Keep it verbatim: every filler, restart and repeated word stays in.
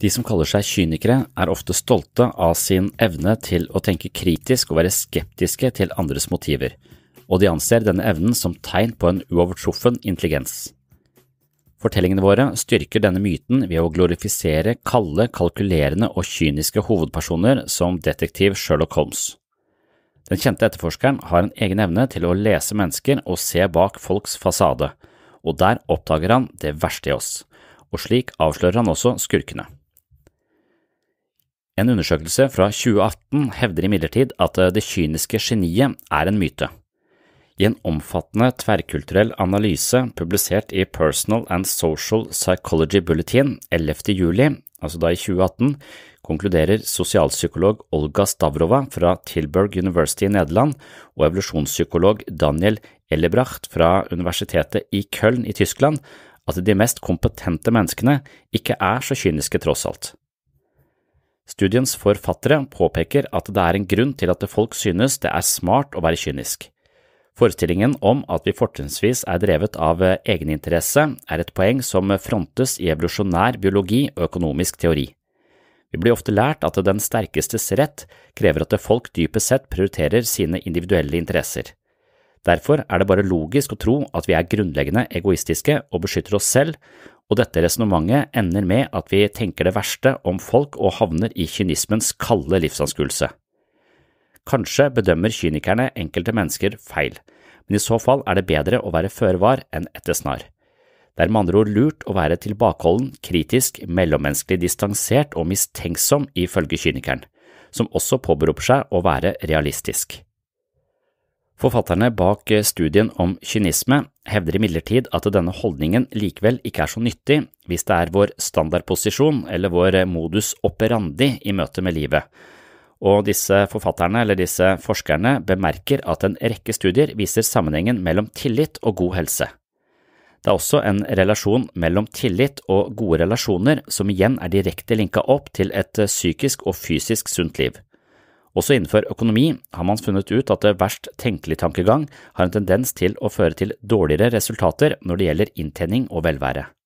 De som kaller seg kynikere er ofte stolte av sin evne til å tenke kritisk og være skeptiske til andres motiver, og de anser denne evnen som tegn på en uovertruffen intelligens. Fortellingene våre styrker denne myten ved å glorifisere kalde, kalkulerende og kyniske hovedpersoner som detektiv Sherlock Holmes. Den kjente etterforskeren har en egen evne til å lese mennesker og se bak folks fasade, og der oppdager han det verste i oss, og slik avslører han også skurkene. En undersøkelse fra tjue atten hevder imidlertid at det kyniske geniet er en myte. I en omfattende tverrkulturell analyse publisert i Personal and Social Psychology Bulletin ellevte juli, altså da i tjue atten, konkluderer sosialpsykolog Olga Stavrova fra Tilburg University i Nederland og evolusjonspsykolog Daniel Ellebracht fra Universitetet i Köln i Tyskland at de mest kompetente menneskene ikke er så kyniske tross alt. Studiens forfattere påpeker at det er en grunn til at folk synes det er smart å være kynisk. Forestillingen om at vi fortrinnsvis er drevet av egeninteresse er et poeng som frontes i evolusjonær biologi og økonomisk teori. Vi blir ofte lært at den sterkestes rett krever at folk dypest sett prioriterer sine individuelle interesser. Derfor er det bare logisk å tro at vi er grunnleggende egoistiske og beskytter oss selv, og dette resonemanget ender med at vi tenker det verste om folk og havner i kynismens kalde livsanskuelse. Kanskje bedømmer kynikerne enkelte mennesker feil, men i så fall er det bedre å være føre var enn ettersnar. Det er med andre ord lurt å være tilbakeholden, kritisk, mellommenneskelig distansert og mistenksom ifølge kynikeren, som også påberoper seg å være realistisk. Forfatterne bak studien om kynisme hevder imidlertid at denne holdningen likevel ikke er så nyttig hvis det er vår standardposisjon eller vår modus operandi i møte med livet. Og disse forfatterne eller disse forskerne bemerker at en rekke studier viser sammenhengen mellom tillit og god helse. Det er også en relasjon mellom tillit og gode relasjoner som igjen er direkte linket opp til et psykisk og fysisk sunt liv. Også innenfor økonomi har man funnet ut at det verst tenkelige tankegang har en tendens til å føre til dårligere resultater når det gjelder inntjening og velvære.